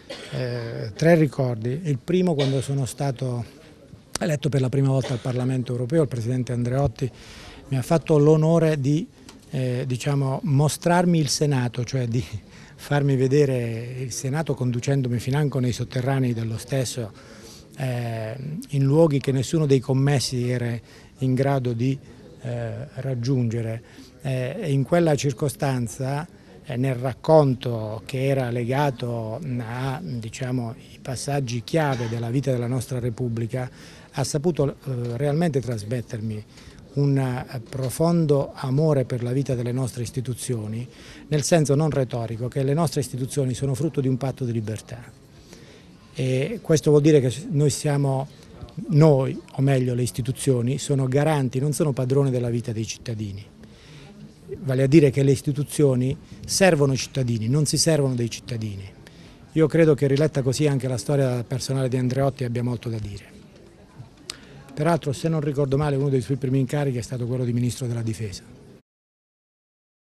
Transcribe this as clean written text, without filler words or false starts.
Tre ricordi. Il primo, quando sono stato eletto per la prima volta al Parlamento europeo, il Presidente Andreotti mi ha fatto l'onore di mostrarmi il Senato, cioè di farmi vedere il Senato conducendomi financo nei sotterranei dello stesso, in luoghi che nessuno dei commessi era in grado di raggiungere. E in quella circostanza, nel racconto che era legato a i passaggi chiave della vita della nostra Repubblica, ha saputo realmente trasmettermi un profondo amore per la vita delle nostre istituzioni, nel senso non retorico che le nostre istituzioni sono frutto di un patto di libertà. E questo vuol dire che noi, o meglio le istituzioni, sono garanti, non sono padrone della vita dei cittadini. Vale a dire che le istituzioni servono i cittadini, non si servono dei cittadini. Io credo che riletta così anche la storia personale di Andreotti abbia molto da dire. Peraltro, se non ricordo male, uno dei suoi primi incarichi è stato quello di Ministro della Difesa.